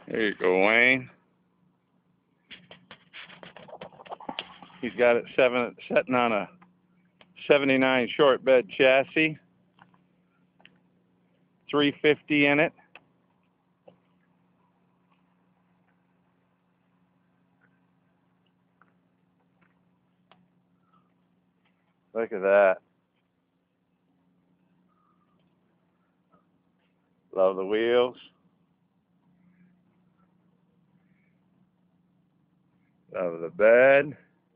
There you go, Wayne. He's got it setting on a 79 short bed chassis, 350 in it. Look at that. Love the wheels. Love the bed.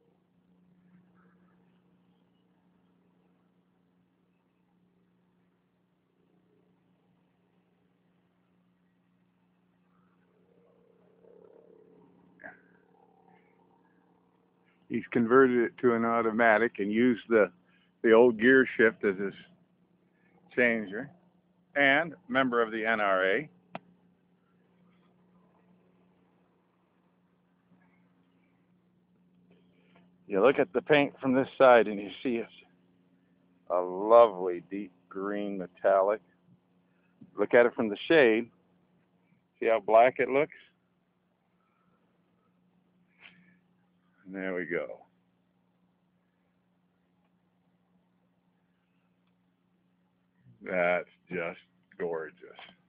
He's converted it to an automatic and used the old gear shift as his changer. And member of the NRA. You look at the paint from this side and you see it's a lovely deep green metallic. Look at it from the shade. See how black it looks? And there we go. That's just gorgeous.